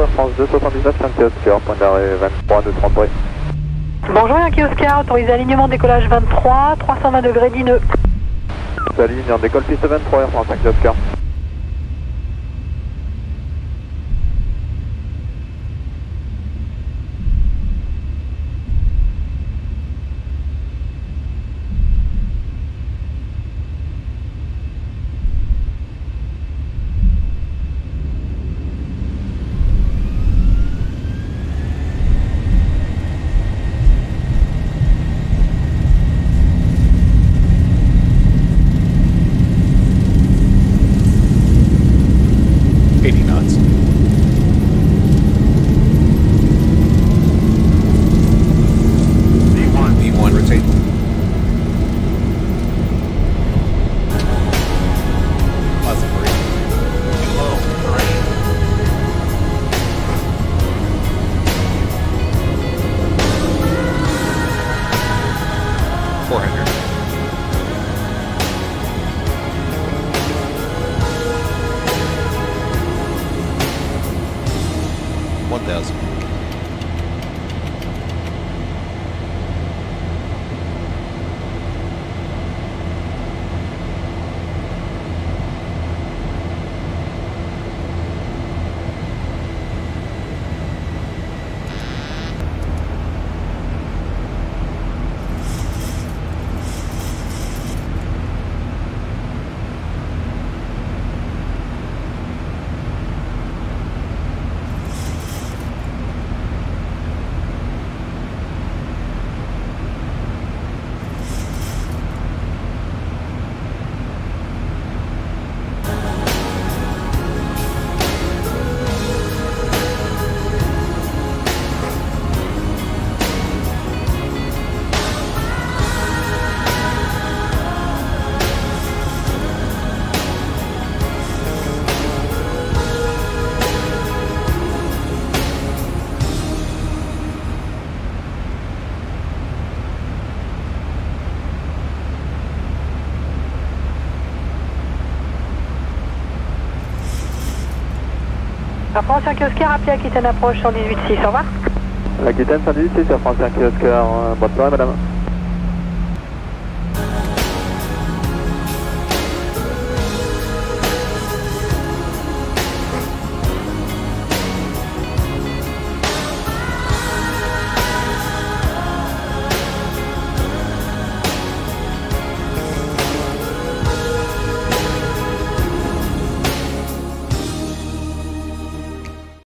Air France 279, Yankee Oscar, point d'arrêt 23 de 30 bruit. Bonjour Yankee Oscar, autorisé alignement décollage 23, 320 degrés 10 nœuds. Salut, en décolle piste 23, Air France Yankee Oscar. Air France Yankee Oscar, appelé Aquitaine approche 118.6, au revoir. Aquitaine 118.6, Air France Yankee Oscar, bonne soirée madame.